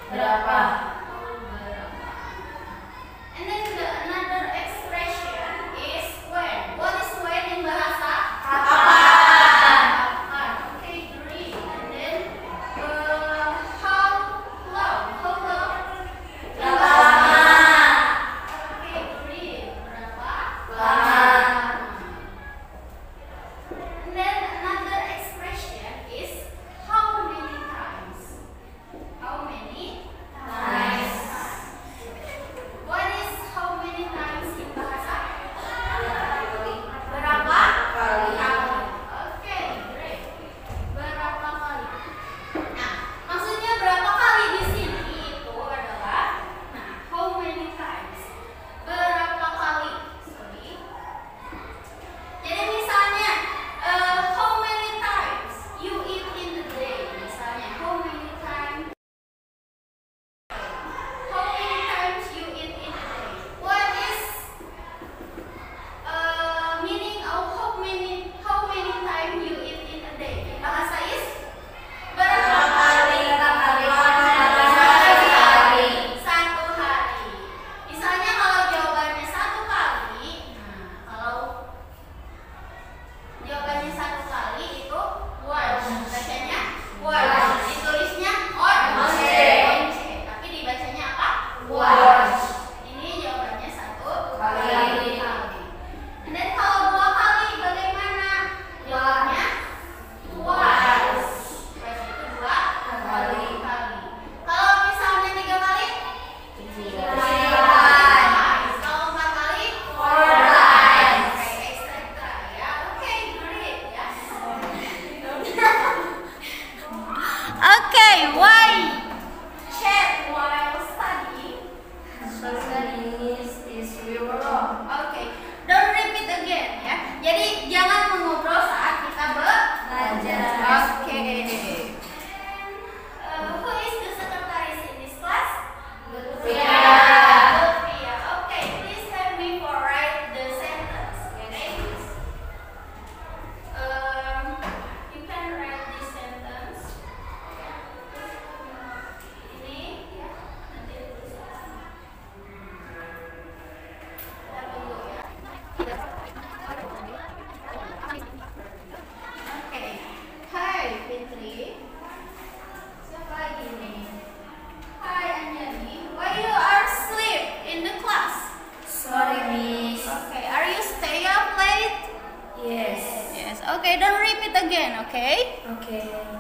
Berapa? And then another expression is when. What is when in bahasa? Kapan? Kapan. Okay, great. And then how long? How long? Berapa lama? Okay, great. Berapa? Lama. And then another expression is how many times? How many Times. What is how many times in bahasa? Berapa kali? Oke, great. Berapa kali? Nah, maksudnya berapa kali di sini itu adalah, nah, how many times? Berapa kali? Sorry. Jadi misalnya, how many times you eat in a day? Misalnya, how many times? How many times you eat in a day? What is meaning of how many time you eat in a day? Bahasa is berapa kali? Satu hari. Misalnya kalau jawabannya satu kali, nah kalau jawabannya satu kali itu once. Bacanya once. Ditulisnya once. Tapi dibacanya apa? Once. Ini jawabannya satu Kali. And then kalau dua kali bagaimana? Jawabnya twice. Twice itu dua Kali. Kalau misalnya tiga kali? Times. Kalau empat kali? Four times. Oke, etc. ya. Oke, great ya. Okay, why chat while studying? Oke, don't repeat again ya. Jadi jangan mengobrol saat kita belajar. Oke. Who is the secretaries in this class? Lutfia. Lutfia. Okay, please help me for write the sentence. Okay. You can write this sentence. Ini ya, nanti tulis. Kita tunggu ya. Oke. Hai Fitri. Siapa lagi nih? Hai Anjani. Why you are asleep in the class? Sorry, Miss. Okay. Are you stay up late? Yes. Yes. Okay. Don't repeat again. Okay. Okay.